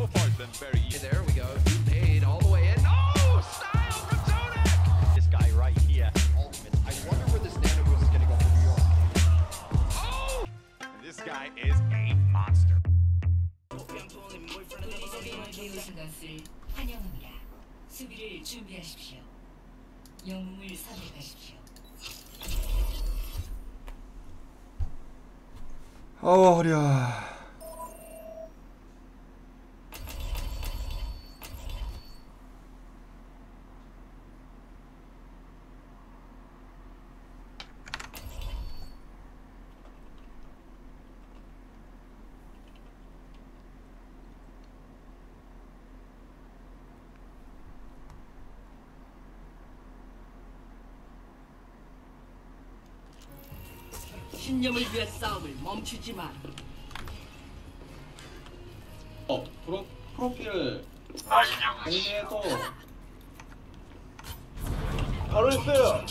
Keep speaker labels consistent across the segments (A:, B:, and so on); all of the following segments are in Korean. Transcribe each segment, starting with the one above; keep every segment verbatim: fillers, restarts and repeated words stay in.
A: so far it's been very easy.
B: There we go. Nade all the way in. Oh, style from Tonek.
A: This guy right here. Ultimate.
B: I wonder where this nano boost is going to go for New York.
A: Oh! And this guy is a monster.
C: 환영합니다. 수비를 준비하십시오. 영웅을 선택하십시오.
D: 어 허리야.
E: 신념을 위한 싸움을 멈추지 마.
F: 어, 프로, 프로필을 공개해서
G: 바로 했어요.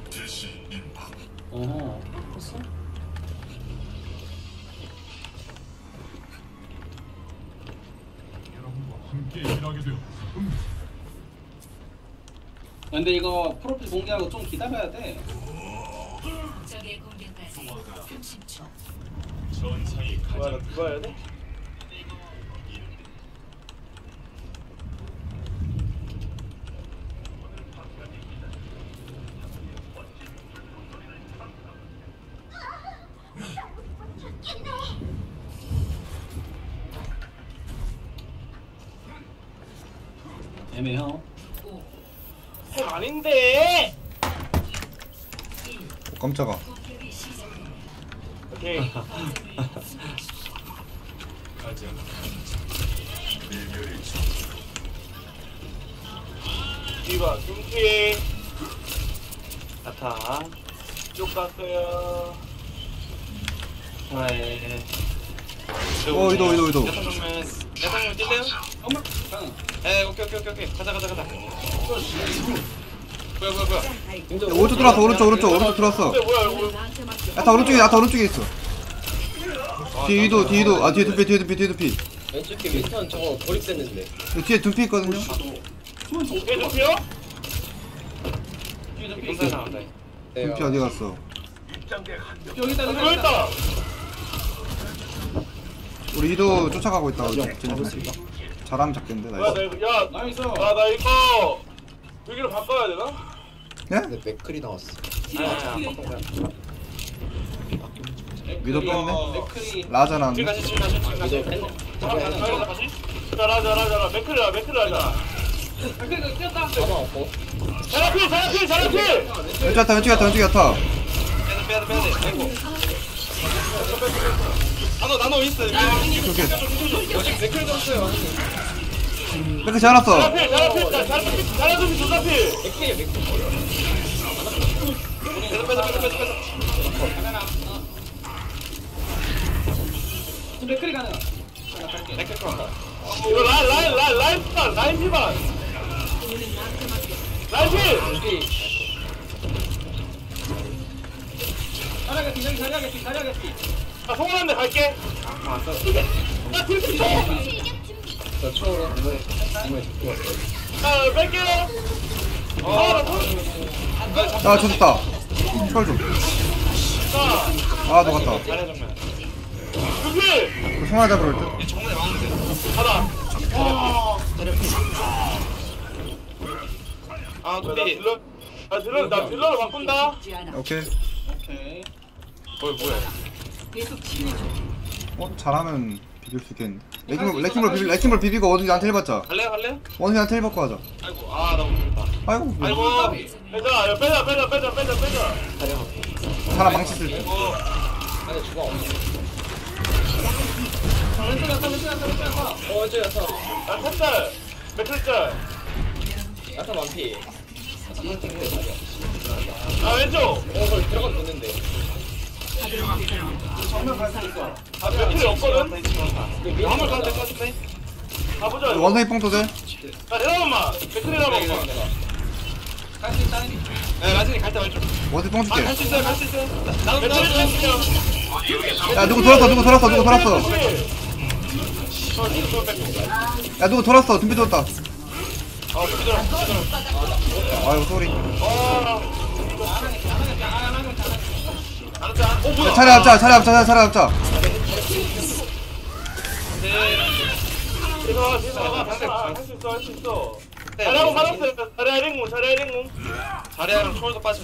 F: 어허, 했어? 근데 이거 프로필 공개하고 좀 기다려야 돼.
C: 적의 공격까지 삼십 초.
G: 뭐야, 나 그거 해야 돼?
F: 애매해요.
G: 핵 아닌데!
D: 어, 깜짝아.
G: 오케이. 디바, 둠피. 아타. 쭉 갔어요.
F: 네.
D: 어 이도 이도 이도.
G: 야상정면, 야상정면 뛸래요?
F: 엄마, 응.
G: 에, 오케이, 오케이, 오케이, 오케이. 가자, 가자, 가자. 뭐야, 뭐야, 뭐야.
D: 야, 오른쪽 들어왔어 오른쪽 오른쪽 오른쪽 들어왔어.
G: 근데 뭐야, 이거.
D: 야타 오른쪽에 야타 오른쪽에 있어. 뒤에 이도 뒤에 이도 아 뒤에 둔피 뒤에 둔피 뒤에 둔피.
H: 왼쪽에 윈턴 저거 고립됐는데.
D: 뒤에 둔피 있거든요.
G: 오케이, 둠피요?
F: 뒤에
G: 나온다.
D: 둔피 어디 갔어?
F: 여기다,
G: 아, 그거 있다!
D: 우리 이도 쫓아가고 있다. 잘하면 잡겠는데
G: 뭐야,
D: 나이스.
G: 나 이거, 야,
F: 나이스.
G: 아, 나 이거. 여기로 바꿔야 되나?
D: 예?
H: 근데 맥클이 나왔어.
D: 위도 뺐네?
F: 맥클이
D: 라자
G: 지금
D: 나왔네.
G: 다시, 지금 다시, 지금 다시.
H: 이제 팬.
G: 가자, 다시. 자, 라자, 라자, 라 맥클, 라 맥클, 라자.
F: 맥클이 뛰었다.
H: 가방 없고.
G: 자라필, 자라필, 자라필!
D: 왼쪽 야타 왼쪽 야타 왼쪽 야타.
G: 빼야 돼, 빼야 돼, 빼야 돼. 아이고. 나노, 나노 있어.
D: 오케이 오케이.
H: 지금 맥클 졌어요.
D: 이렇게 잘랐어.
G: 자라필, 자라필, 자, 자라필, 자라필, 자라필.
H: 맥클이야 맥클.
G: 빼자, 빼자, 빼자, 빼자, 빼자.
F: 맥클이 가능.
G: 맥클 들어간다. 이거 라인, 라인, 라인, 라인 피반, 라인 피반. 라인 필!
F: 잘하겠지, 여기 잘하겠지, 잘하겠지.
G: 아, 송은한데 갈게. 나 필필 줘!
H: 저 초로 이번에 이번에 듣고 왔어요.
G: 자, 뺄게요. 아, 나
D: 아 좋다. 철 좀.
G: 자,
D: 아 녹았다.
G: 잘해, 정면. 필필!
D: 그 송아 잡으러 올 듯.
G: 정면에 막는데. 가다. 아, 근데 딜러, 나 딜러, 나 딜러로 바꾼다.
D: 오케이.
F: 오케이.
G: 뭐야, 뭐야.
E: 계속 치료 중.
D: 어 잘하면 비빌 수 있겠는데. 레킹볼 레킹볼 비비 레킹볼 비비고 원숭이한테 힐 받자.
G: 갈래요, 갈래요?
D: 원숭이한테 힐 받고 하자.
G: 아이고, 아, 나 못했다.
D: 아이고.
G: 아이고, 빼자, 빼자, 빼자, 빼자, 빼자, 빼자.
D: 사람 망치 쓸 때.
G: 아이고,
H: 안에 주방 없어.
F: 왼쪽 야타, 왼쪽 야타, 왼쪽 야타.
H: 어 왼쪽 야타.
G: 나 탑짤, 맥클짤.
H: 야타 만피.
G: 아, 왼쪽.
H: 어 거기 들어가도 됐는데.
F: 정면 갈 수 있어.
G: 아, 맥클이 없거든? 한번 가도 될것 같은데? 가보자. 이거.
D: 원숭이 뽕도 돼.
G: 자, 내려가마. 맥클이라고.
F: 갈 수 있다.
G: 네, 나중에 갈때 말좀.
D: 원숭이 뽕
G: 아,
D: 줄게.
G: 갈 수 있어요, 갈 수 있어요. 나도 맥클이 할게요.
D: 야 누구 돌았어 누구 돌았어 누구 돌았어.
G: 저 뒤로 저 뺏고.
D: 야 누구 돌았어. 둠피 돌았다.
G: 아 준비 들어 준비 들어.
D: 아이고 소리.
G: 아. 알았자. 어 뭐야?
D: 야, 차례 잡자 차례 잡자 차례 잡자.
G: 이거 이거 할수 있어 할 수 있어. 잘하고 받았어요. 잘해 링공 잘해 링공.
F: 자리랑 초월도 빠져.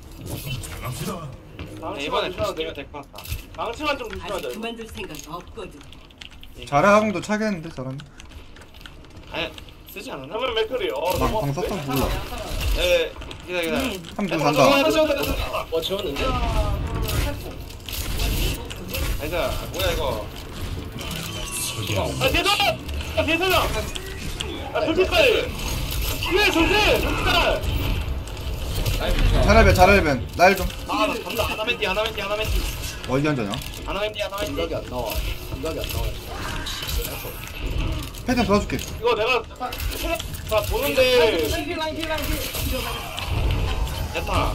G: 방치만
F: 이번에
G: 조심하면
F: 조심하면
G: 돼.
F: 될 것 같다.
G: 방치만 좀 조심하자.
E: 아직 그만둘 생각 없거든.
D: 자례 하공도 차겠는데 저런.
F: 아니 쓰지 않았나?
G: 그러면 맥클이. 어
D: 방,
G: 너무.
D: 방 썼어 몰라.
F: 네 기다 기다.
D: 한분
F: 어,
D: 간다.
H: 어 지웠는데?
F: 아니다 뭐야 이거.
G: 아 대단. 아 대단. 아 돌pit까지. 예 조심. 돌pit까지.
D: 차례변 차례변 날 좀.
F: 아나 간다. 하나맨디 하나맨디 하나맨디
D: 어디 앉아냐?
F: 하나맨디 하나맨디.
H: 생각이 안 나와. 생각이 안 나와.
D: 패턴 도와줄게.
G: 이거 내가 다 보는데.
F: 야타.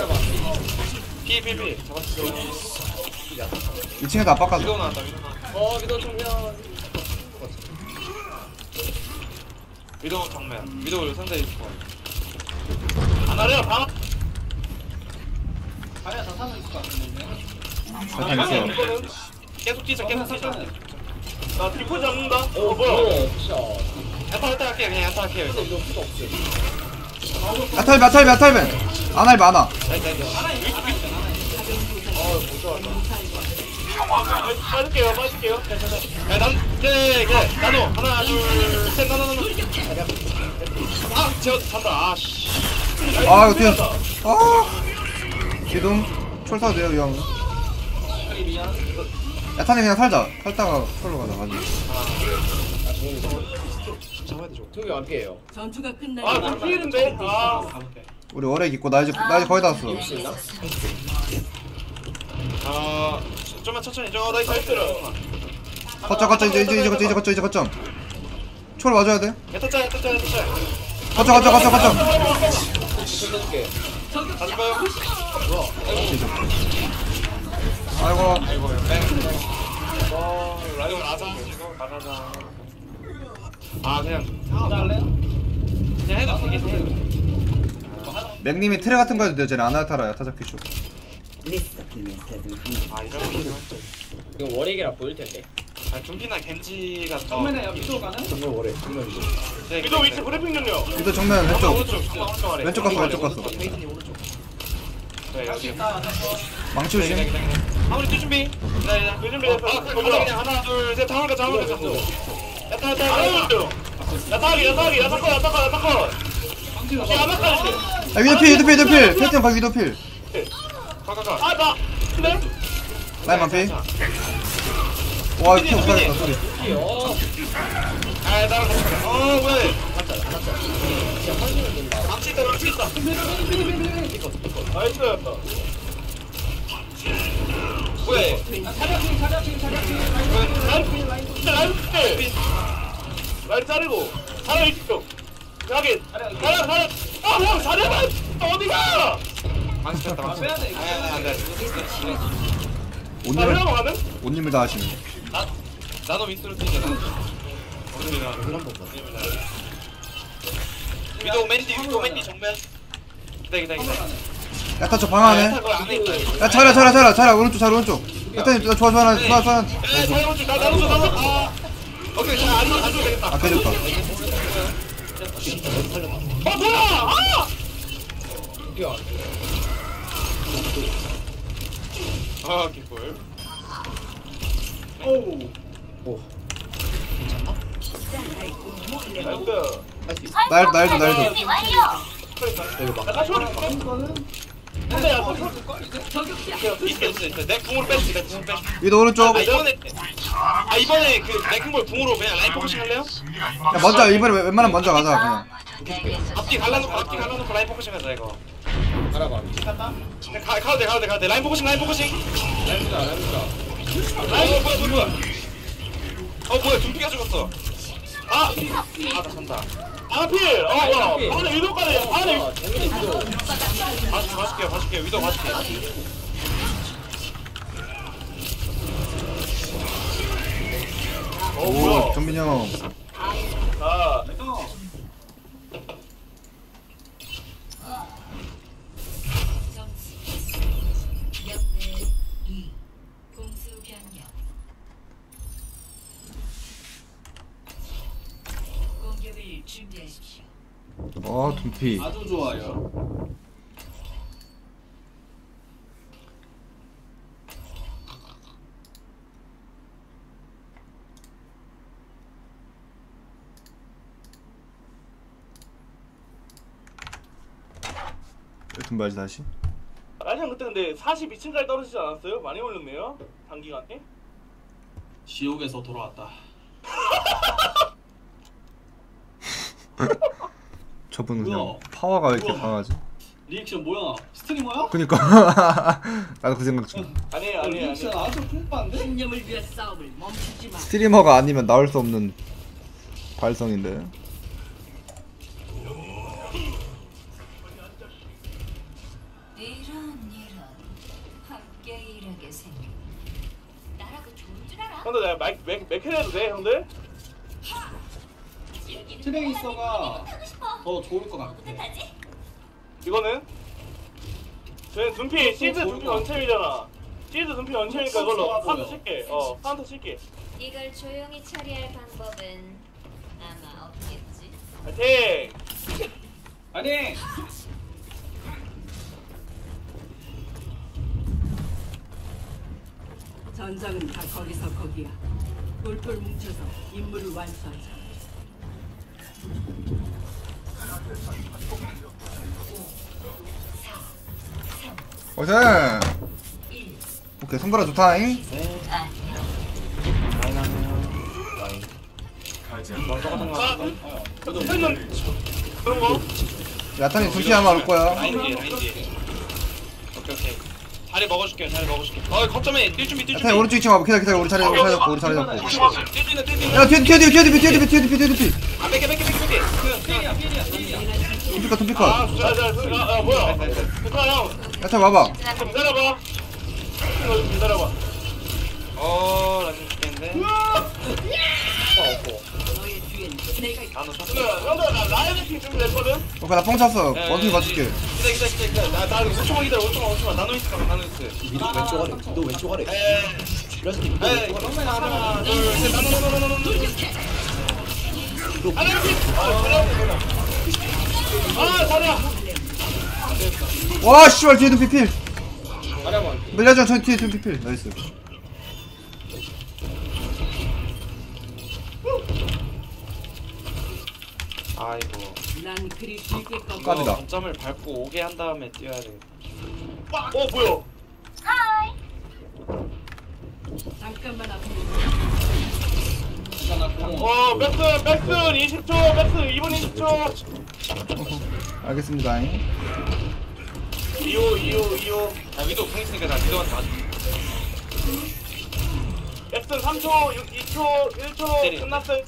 F: 피피피 잡았어.
D: 이 층에도 압박
F: 위도
D: 가자.
F: 나왔다 위도 나왔다.
H: 어 위도 정면.
F: 위도 정면. 위도 상대 있고.
G: 하나래요 방.
D: 패턴 있어.
F: 계속 뛰자 계속 뛰자.
G: 나 디프 잡는다. 어
H: 어
G: 뭐야?
H: 뭐야? 진짜.
F: 야타 야타 할게요 그냥 야타 할게요.
H: 이거 필요 없어.
D: 야탈벤 야탈벤 야탈벤. 안할 많아.
F: 나이스 나이스.
G: 빠질게요 빠질게요.
F: 야, 난, 그래, 그래. 나도. 하나, 둘, 셋, 나도, 나도. 아, 저, 잔다. 아, 씨.
D: 아 이거 뒤에. 아. 기둥. 철사도 돼요 위험. 야탄이 그냥 살자. 살다가 철로 가자. 맞지.
F: 잡아야 돼, 저거.
H: 저기 완피예요.
E: 전투가
G: 아
E: 끝나면
G: 불피인데. 아.
D: 우리 월액 있고 나 이제 나 이제 거의 다 왔어.
F: 어, 좀만 천천히. 저, 나이스, 나이스.
D: 거점 거점 이제 이제 이제 거점 이제 거점 이제 거점. 철 맞아야 돼.
F: 야타짜, 야타짜, 야타짜.
D: 거점 거점 거점 거점.
H: 챙겨줄게.
F: 다시 봐요.
D: 아이고.
F: 아이고, 뺑. 어, 라이온 라자. 이거, 라자. 아, 그냥. 할래요? 그냥 해도 되긴 해.
D: 맥님이 트레 같은 거 해도 돼요. 쟤는 아나타라 야타자 피쇼.
F: 아, 이런 거 필요할 줄.
H: 이거 월액이라 보일 텐데.
F: 아, 둠피나 겐지가 더.
G: 정면에 위로 가는?
H: 정말 월액. 정말 위도.
F: 네,
G: 위도 위치 브리핑 좀요.
D: 이도 정면 왼쪽.
F: 오른쪽, 오른쪽 아래.
D: 왼쪽 갔어 왼쪽 갔어.
F: 네, 여기.
D: 망치
F: 기다,
D: 조심.
F: 기다, 기다. 마무리 뛸 준비. 기다, 기다.
G: 그 준비됐어.
F: 아, 그냥 그냥 하나, 둘, 셋, 다음을 가자, 다음을 가자. 야타, 야타,
G: 안
F: 야타.
G: 해줬죠. 야타기 야타기 야타커 야타커 야타커. 이 하나까지.
D: 아 위도필 위도필 위도필. 패턴 봐 위도필.
F: 가, 가, 가.
G: 아 나. 근데?
D: 라인 만피. 와 이거 못 살렸다 소리.
H: 어.
F: 아, 나랑 같이 가자. 어, 뭐야. 망치 있다, 망치 있다.
G: 나이스.
F: 뭐야.
G: 라인 진짜 라인 때. 라인 자르고. 자르 이쪽. 여기. 자르 자르. 아형 자르면 어디가?
F: 망치 쳤다, 망치. 아, 안 돼.
D: 온
G: 자르
D: 님을
G: 가는?
D: 온 님을 다 하시네.
F: 나, 나도 윈스로 뛰자, 나도. 오늘이나. 위도우 맨디, 위도우 맨디 정면. 기다, 기다, 기다.
D: 야타 저방 안에.
F: 야타 거기 안에 있다.
D: 야 차려 차려 차려 차려 오른쪽 차려 오른쪽. 야타 나 좋아 좋아 좋아 좋아.
F: 에, 자르고 나 나도 나도. 아. 오케이, 자, 안 안 줘도 되겠다.
D: 아 개좋다.
G: 어 뭐야? 아!
H: 뛰어.
F: 아, 개꿀.
G: 오우.
H: 오.
G: 나이스.
D: 날 날도 날도.
G: 야타 쇼. 근데 야타 쇼.
F: 있어, 있어, 있어. 내 궁으로 뺐지, 내 궁으로 뺐지.
D: 위도 오른쪽.
F: 아, 이번에, 아, 이번에 그 레킹볼 궁으로 그냥 라인 포커싱 할래요?
D: 야 먼저 이번에 웬- 웬만하면 먼저 가자 그냥.
F: 앞뒤 갈라놓고, 앞뒤 갈라놓고 라인 포커싱 하자, 이거.
H: 알아봐.
F: 그냥 가, 가도 돼, 가도 돼, 가도 돼. 라인 포커싱, 라인 포커싱.
H: 라이브다 라이브다.
F: 라인, 어, 뭐야, 뭐야, 뭐야. 어, 뭐야, 둠피가 죽었어. 아! 아, 나 산다.
G: 아필. 어 어. 안에 위도까지. 안에.
H: 아 정면에 위도.
F: 봐줄게, 봐줄게, 봐줄게. 위도 봐줄게.
G: 어
D: 오
G: 뭐야?
D: 정민이 형.
G: 아
C: 점수 영 대 이. 공수 변경. 공격을 준비하십시오.
D: 어 둠피.
H: 아주 좋아요.
D: 둠바지 다시.
G: 라이언 그때 근데 사십이 층까지 떨어지지 않았어요? 많이 올렸네요 단기간에.
H: 지옥에서 돌아왔다.
D: 저분 그냥
H: 뭐야?
D: 파워가 왜 이렇게
H: 뭐야?
D: 강하지?
H: 리액션 뭐야? 스트리머야?
D: 그니까 나도 그 생각 중.
G: 아니에요
H: 어,
G: 아니에요
H: 리액션
G: 아니에요.
H: 아주 풍부한데?
E: 신념을 위한 싸움을 멈추지 마.
D: 스트리머가 아니면 나올 수 없는 발성인데.
C: 이런 이런 함께 일하게 생긴. 나라고 좋은 줄 알아?
G: 형들 내가 맥, 맥, 맥힐 해도 돼 형들?
H: 트레이서가 더 좋을 것 같아.
G: 이거는? 저희는 둔피 시즈 둔피 원챔이잖아. 시즈 둔피 원챔이니까 이걸로 카운터 칠게. 어 카운터 칠게.
C: 이걸 조용히 처리할 방법은 아마 없겠지.
G: 파이팅!
H: 아니!
E: 전장은 다 거기서 거기야. 똘똘 뭉쳐서 임무를 완수하자.
D: 오케이. 오케이 손가락 좋다잉.
G: 아, 저도 팬은 그런 거?
D: 야탄이 둠피 아마 올 거야.
F: 라인 뒤에 라인 뒤에. 오케이 오케이. 자리 먹어줄게요. 자리 먹어줄게. 어 거점에 뛸 준비 뛸 준비.
D: 야탄이 오른쪽 이 층 와봐. 기다려 기다려 우리 자리 우리 자리 잡고 우리 자리 잡고.
F: 뛸 수 있는 뛸 수 있는.
D: 야 뒤에 뒤에 뒤에 뒤에 뒤에 뒤에 뒤에 뒤에 뒤에 뒤에.
F: 아 뺏게 뺏게 뺏게 뺏게.
H: 필이야, 필이야, 필이야.
D: 둠피카
G: 아,
D: 둠피카.
G: 자, 자, 자, 아, 뭐야? 백화 형,
D: 야탄 와봐.
G: 좀 기다려봐. 이거 좀 기다려봐.
F: 어 라인 죽겠는데.
E: 너의 뒤엔 내가
F: 나도 쳤어.
G: 형들, 형들, 나 라이언 킹 준비됐거든?
D: 오케이 나뽕 찼어. 원숭이 맞출게.
F: 기다려 기다려 기다려 기다려. 나나 오 초만 기다려 오 초만 오 초만. 나노 있어 나노 있어.
H: 위도 왼쪽 아래, 위도 왼쪽 아래.
F: 에이.
H: 이런 새끼 위도
F: 에이.
H: 왼쪽 아래.
F: 하나 둘셋 나노 나노 나노 나노.
G: 라이언 킹! 아, 잘해. 아, 잘해.
D: 와 씨발 뒤에 둠피 필.
H: 가려봐.
D: 밀려줘 저 뒤에 둠피 필. 나이스.
F: 아이고.
E: 난 그리 길게 꺾어.
D: 깝이다.
F: 점을 밟고 오게 한 다음에 뛰어야 돼.
G: 어, 뭐야?
E: 잠깐만 앞으로.
G: 어, 맥스, 맥스 이십 초, 맥스 이 분 이십 초.
D: 알겠습니다.
G: 이호, 이호, 이호.
F: 아 위도 공 있으니까 나 위도한테 맞.
G: 맥스 삼 초, 이 초, 일 초
F: 때리.
G: 끝났어요.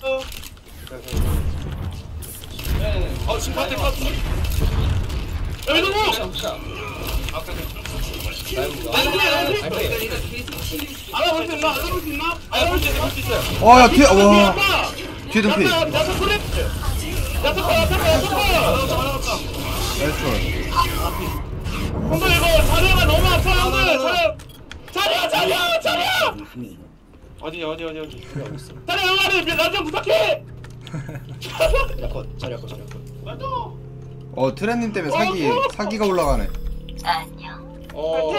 F: 어 심판 때 컷.
G: 야, 이동호!
F: 아 그래.
G: 라이언 킹, 라이언 킹. 알아볼 수 있나? 알아볼 수 있나? 알아볼 수 있어, 볼수 있어요.
D: 와야 뒤에 와 뒤에 둠피.
G: 야타, 야타 소리. 야타 거, 야타 거, 야타 거.
D: 나이스.
G: 형들 이거 자리가 너무 아파 형들. 자리, 자리야, 자리야, 자리야.
F: 어디 어디 어디 어디.
G: 자리 형아를 나좀 부탁해.
H: 자리야 자리야 자리야.
G: 맞아.
D: 어 트렌님 때문에 사기 사기가 올라가네.
H: 어.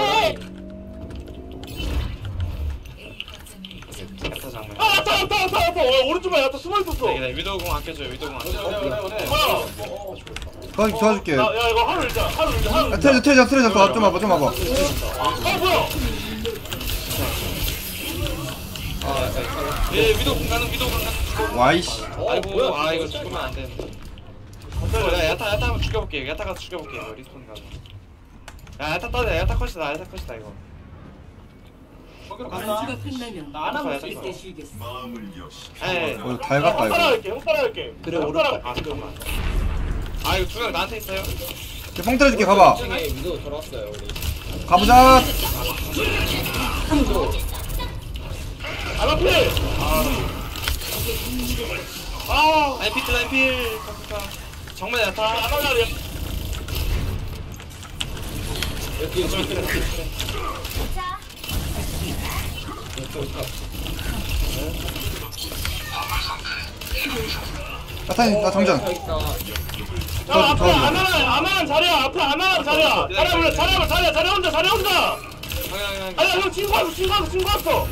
F: 야타 장면.
G: 아, 야타, 야타, 야타, 야타. 어, 오른쪽에 야타 숨어 있었어.
F: 기다려 위도 공 아껴줘 위도 공 아껴줘.
G: 뭐야?
D: 도와줄게 도와줄게.
G: 야, 야 이거 하루 일자, 하루 일자, 하루
D: 야
G: 일자.
D: 트레저 트레저 트레저 좀 와봐 좀 와봐.
G: 아, 뭐야?
F: 예 위도 공 가는 위도 공 가는.
D: 와이씨.
F: 아이고 아 이거 죽으면 안 되는데. 야 야타 야타 한번 죽여볼게. 야타 가서 죽여볼게. 이거 리스폰 가서. 야 야타 따자 야타 컷이다 야타 컷이다 이거. 거기로
E: 완수가 끝나면
F: 안 하고
E: 있을 때 쉬겠어.
F: 에이.
D: 어 달갔다
G: 형
D: 이거.
G: 따라갈게, 형 따라갈게.
H: 그래,
G: 형
H: 오른쪽.
G: 따라갈게.
F: 아 잠깐만. 아 이거 두 명 나한테 있어요.
D: 뽕 때려줄게 가봐.
H: 중에 위도 돌아왔어요 우리.
D: 가보자.
G: 안 앞에. 아
F: 라인 필 라인 필. 정말 야타.
G: 안하려
H: 여기 여기
C: 자,
D: 야타님 나 장전.
G: 야 앞에 안하는 안하는 자리야 앞에 안하는 자리야 자리야 불러 자리야 불러 자리야 자리야 혼자 자리야 혼자 아니야 형 친구 왔어 친구 왔어 친구 왔어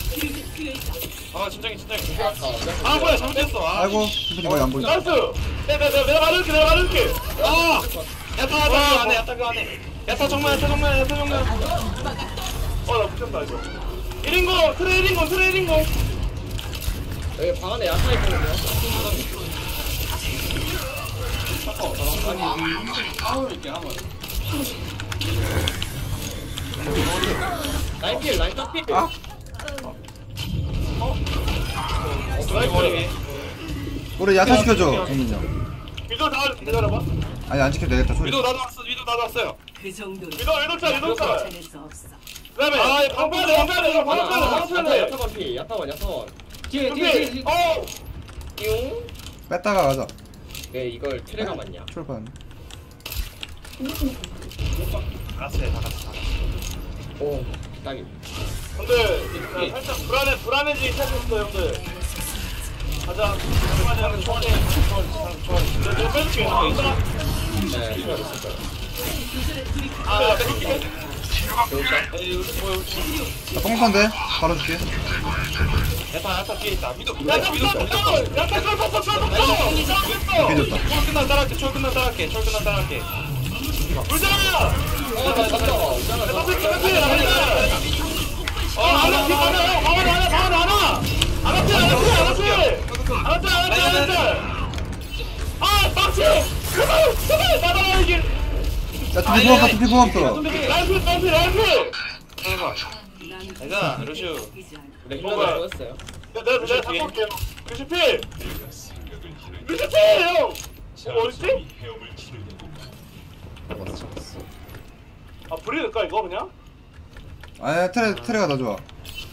F: 아 진정해 진정해.
G: 아 뭐야
F: 잘못했어. 아,
D: 아이고 슈퍼님 거의 안 보인다.
G: 나이스 내가 내가 내가 가를게 내가 가를게
F: 아! 야타 야타 안해 야타 그 안해. 야타 정말 야타 정말 야타 정말.
G: 어나 붙였다 이거 일 인공 트레 일 인공 트레 일 인공
H: 여기 방 안에 야타 있거든요. 라인 필 라인 딱 필.
D: 아.
F: 머리.
D: 우리 야타 시켜줘 정민이 형.
G: 위도 다 기다려봐
D: 아니 안 지켜도 되겠다 소리.
F: 위도 나도 왔어 위도 나도 왔어요.
E: 그 정도는
G: 위도 위도 짜 위도 짜
E: 찾을 수 없어.
G: 그다음에 아 방패 방패 방패 방패 방패
H: 야타만 필 야타만 야타만. 뒤에
G: 방패 어
H: 띠용.
D: 뺐다가 가자.
H: 네 이걸 트레가 맞냐?
D: 출발.
F: 다 같이 해, 다 같이 다 같이.
H: 오 딱이.
G: 근데 살짝 불안해 불안해지기 시작했어 형들 가자 가자 가자 좋아해 내가 빼줄게 있잖아
H: 네 이거 있을 거야.
G: 아 빼줄게
D: 나 뽕선데 바로 줄게.
F: 야타 야타 뒤에 있다. 위도 위도
G: 야타
F: 위도.
G: 야타 야타 쏠 쏠, 쏠, 쏠, 쏠.
D: 비졌다.
F: 초월 끝나 따라갈게. 초월 끝나 따라갈게. 초월 끝나 따라갈게.
G: 불잖아
H: 어나 갔다.
G: 야타 쏠 쏠, 나이스 어 하나 피 하나 형 하나 하나 하나 하나 하나 피 하나 피 하나 피 하나 피 하나 피 하나 피 아 빡치 그만 그만 나가라 이게
D: 야 두피 고맙다 두피 고맙다.
G: 라이프 라이프 라이프
F: 해봐. 가자 루슈.
H: 네 힐러가 보였어요.
G: 야, 내가 내가 잡고 올게요. 뮤시필! 뮤시필 형! 어, 어딨지? 아, 불이 될까, 이거, 그냥?
D: 아니 트레 트레가 더 좋아.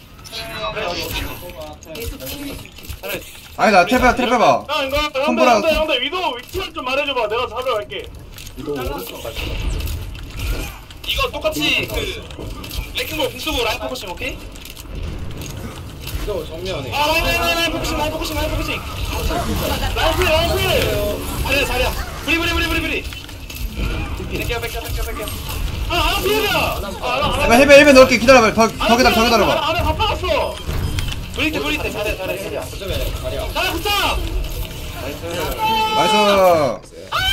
F: 차라리
D: 아니 나 트레 빼 트레 빼봐.
G: 야, 이거, 형들,
D: 손보라-
G: 형들, 형들, 위도 위치를 좀 말해줘봐. 내가 잡으러 갈게.
H: 이거 오른쪽 갈게.
F: 이거 똑같이 그 레킹볼 궁수고 라인 포커싱 오케이?
H: 이거 정면에.
F: 아 라인 라인 라인 라인 포커싱 라인 포커싱 라인 포커싱.
G: 라이프, 라이프!
F: 자리야 자리야. 브리 브리 브리 브리 브리. 뺄게요 뺄게요 뺄게요 뺄게요.
G: 아, 하나 피해야! 아, 하나,
D: 야 헬멧 헬멧 넣을게 기다려봐. 더, 더 기다려 더
G: 하나,
D: 기다려봐.
G: 하나 다 박았어!
F: 브리 때 브리 때 잘해 잘해 잘해.
H: 거점에 자리야.
G: 하나 붙자!
D: 나이스.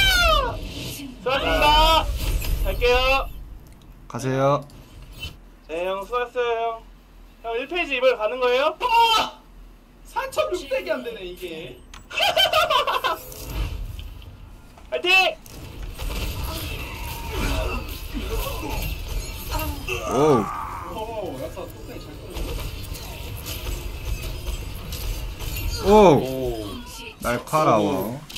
G: 수고하셨습니다! 갈게요.
D: 가세요.
G: 네, 형, 수고했어요, 형. 형, 일 페이지 이번에 가는 거예요?
B: 사천육백이 안 되네 이게.
G: 화이팅!
D: 오.
B: 어, 약간 뚝배기 잘 끊어.
D: 오.
H: 오.
D: 날카로워.